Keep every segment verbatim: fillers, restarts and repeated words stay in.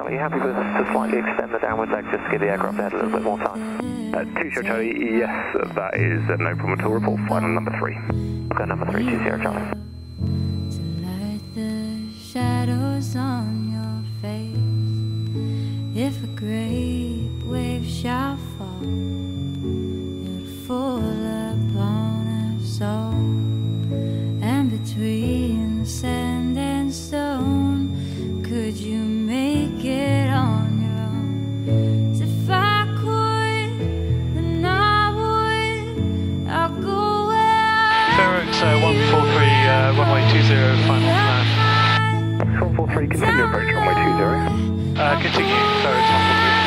Are you happy with us to slightly extend the downward leg just to give the aircraft ahead a little bit more time? Uh, two Sierra Charlie, yes, that is uh, no problem at all. Report final number three. Okay, number three, two Sierra Charlie. To light the shadows on your face, if a great wave shall fall, it'll fall upon us all, and between sand and stone, could you make it on your own? So if I could, then I would, I'll go where Ferrex uh, one four three, uh, runway two zero, final plan. one four three, continue approach, runway two zero. Uh, continue, Ferrex one four three.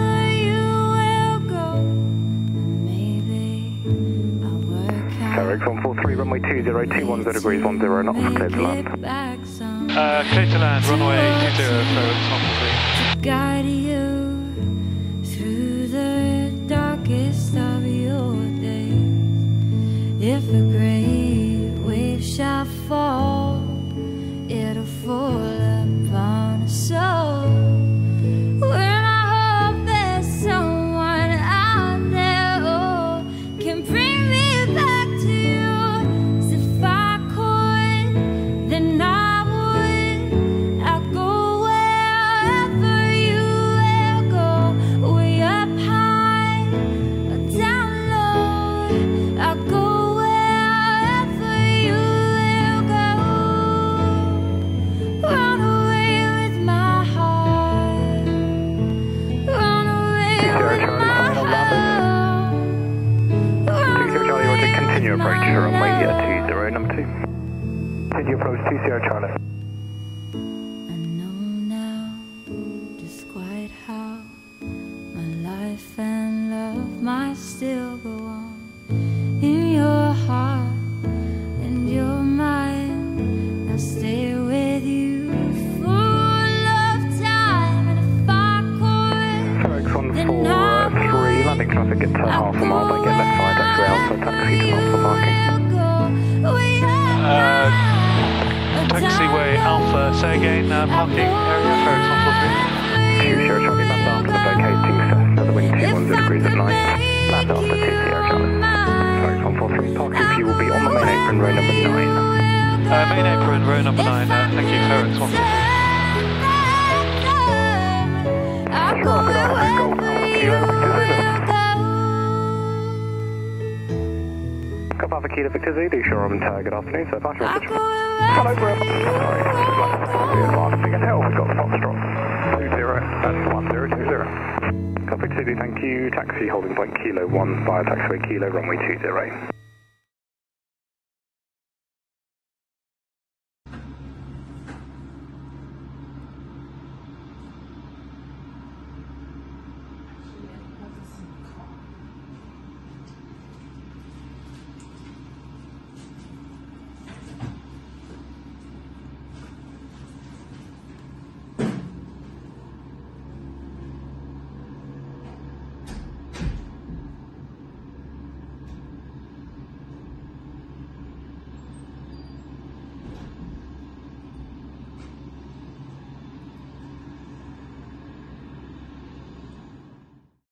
Ferrex one four three, runway two zero, two one zero degrees, one zero knots, clear to land. Uh, clear to land, runway two zero, Ferrex one four three. To guide you through the darkest of your days, if a great wave shall fall, it'll fall upon us all. When I hope there's someone out there who can bring me back to you. So if I could, then I would. I'll go wherever you will go, way up high or down low. I'll go wherever you will go. Run away with my heart. Run away with my heart. two Sierra Charlie, roger, continue approach, runway two zero, number two. Continue approach, two Sierra Charlie. I know now just quite how my life and love might still go on in your heart and your mind. I'll stay with you full of time, and if I could, Ferrex one four three, landing traffic at uh, half a mile, then get left side, taxi Alpha, taxi to Alpha parking. Uh, taxiway Alpha, say again, uh, parking area, Ferrex one four three. two Sierra Charlie, land after the vacating Cessna, the wind two one zero degrees at night. Land after two Sierra Charlie. Ferrex one four three, parking for you will be on the main apron, row number nine. Uh, main apron, row number nine, uh, thank you, Ferrex one four three. Sure, good afternoon, Golf Alpha Kilo Victor Zulu. Golf Alpha Kilo Victor Zulu, Shoreham Tower, good afternoon, so fast message. Hello, Graham. Sorry, be advised, again, hell, we've got the Foxtrot. two zero, that's one zero two zero. Golf Victor Zulu, thank you, taxi holding point Kilo one, via taxiway Kilo, runway two zero.